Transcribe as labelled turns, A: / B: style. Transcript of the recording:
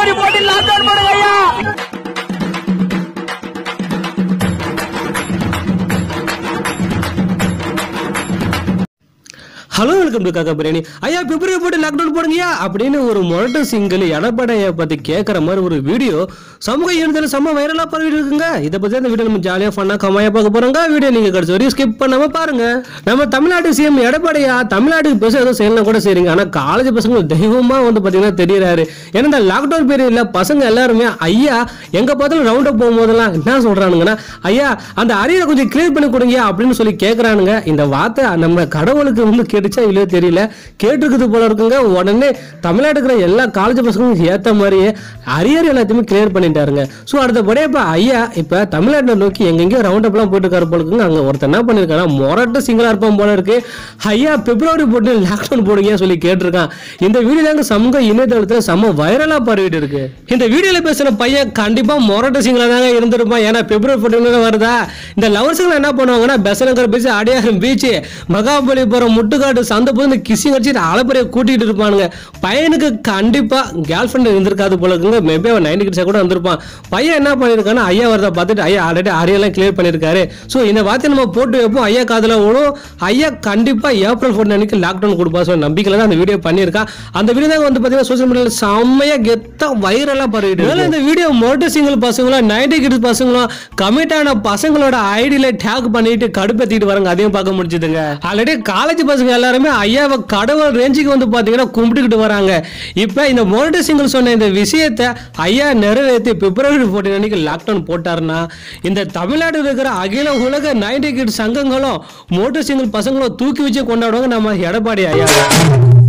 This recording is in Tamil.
A: பிப்ரவரி 14 லாக்டவுன் போடுங்க ஐயா.
B: ஹலோ வெல்கம் டு காக்கா பிரியாணி. ஐயா பிப்ரவரி போட்டு லாக்டவுன் போடுங்கயா அப்படின்னு ஒரு முரட்டு சிங்கிள் எடப்பாடியை பத்தி கேட்கற மாதிரி ஒரு வீடியோ சமூக இணையத்தில் செம்ம வைரலா பரவிட்டு இருக்குங்க. இதை பத்தி அந்த வீடியோ நம்ம ஜாலியா ஃபன்னா கம்மாயா பார்க்க போறோங்க. வீடியோ நீங்க கடைசி வரையும் ஸ்கிப் பண்ணாம பாருங்க. நம்ம தமிழ்நாட்டு சிஎம் எடப்பாடியா தமிழ்நாட்டுக்கு பேச ஏதோ செய்யலாம் கூட செய்றீங்க. ஆனா காலேஜ் பசங்க தெய்வமா வந்து பாத்தீங்கன்னா தெரியறாரு. ஏன்னா இந்த லாக்டவுன் பீரியட்ல பசங்க எல்லாருமே ஐயா எங்க பார்த்தாலும் ரவுண்ட் அப் போகும்போதெல்லாம் என்ன சொல்றானுங்கன்னா ஐயா அந்த அரியரை கொஞ்சம் கிளியர் பண்ணி கொடுங்க அப்படின்னு சொல்லி கேட்கறானுங்க. இந்த வார்த்தை நம்ம கடவுளுக்கு வந்து கேட்டுச்சா இல்லையோ தெரியல, கேட்டிருக்குது போல இருக்குங்க. உடனே தமிழ்நாட்டுக்கு எல்லா காலேஜ் பசங்களும் ஏத்த மாதிரியே அரியர் எல்லாத்தையுமே கிளியர் பண்ணிட்டாருங்க. ஸோ அடுத்தபடியே இப்ப ஐயா இப்ப தமிழ்நாட்டை நோக்கி எங்கெங்கயோ ரவுண்ட் அப்லாம் போயிட்டு இருக்காரு போல இருக்குங்க. அங்க ஒருத்தர் என்ன பண்ணிருக்காங்க, மொரட்டு சிங்களா இருப்பான் போல இருக்கு. ஐயா பிப்ரவரி போட்டு லாக்டவுன் போடுங்க சொல்லி கேட்டிருக்கான். இந்த வீடியோ தாங்க சமூக இணையதளத்துல செம்ம வைரலா பரவிட்டு இருக்கு. இந்த வீடியோல பேசுற பையன் கண்டிப்பா மொரட்டு சிங்களா தாங்க இருந்திருப்பான். ஏன்னா பிப்ரவரி போட்டு வருதா இந்த லவர்ஸுங்க என்ன பண்ணுவாங்கன்னா பெசலங்கர் பீச், அடியாரம் பீச், மகாபலிபுரம், முட்டுக்காடு சந்தை போது இந்த கிசிங் அடிச்சு அலப்பறையை கூட்டிட்டு இருப்பானுங்க. பையனுக்கு கண்டிப்பா கேர்ள் ஃப்ரெண்ட் இருந்திருக்காது போல இருக்குங்க. மேபி அவன் 90 கிட்ஸா கூட வந்திருப்பான். பையன் என்ன பண்ணிருக்கான்னா ஐயா வரத பார்த்துட்டு ஐயா ஆல்ரெடி அரியெல்லாம் கிளியர் பண்ணிருக்காரு. ஸோ இந்த வார்த்தை நம்ம போட்டு வைப்போம், ஐயா காதுல ஓடும். ஐயா கண்டிப்பா ஏப்ரல் 4 அன்னைக்கு லாக்டவுன் கொடுப்பா சொல்லி நம்பிக்கையில தான் அந்த வீடியோ பண்ணியிருக்கான். அந்த வீடியோ தான் வந்து பாத்தீங்கன்னா சோசியல் மீடியால செம்மையா கெத்தா வைரலா பரவிட்டு இருக்கு. இந்த வீடியோ மோட்டோ சிங்கிள் பசங்களும் 90 கிட்ஸ் பசங்களும் கமிட் ஆன பசங்களோட ஐடியில டேக் பண்ணிட்டு கடுப்பேத்திட்டு வராங்க. அதையும் பார்க்க முடிச்சுதுங்க. ஆல்ரெடி காலேஜ் பசங்க எல்லாருமே ஐயாவை கடவுள் ரேஞ்சுக்கு வந்து பாத்தீங்கன்னா கும்பிட்டுக்கிட்டு வராங்க. இப்ப இந்த மோட்டோ சிங்கிள் சொன்ன இந்த விஷயத்தை ஐயா நிறைவேற்றி பிப்ரவரி 14 அன்னைக்கு லாக்டவுன் போட்டாருன்னா இந்த தமிழ்நாட்டில் இருக்கிற அகில உலக 90 கிட்ஸ் சங்கங்களும் மோட்டோ சிங்கிள் பசங்களும் தூக்கி வச்சு கொண்டாடுவாங்க நம்ம எடப்பாடி ஐயா.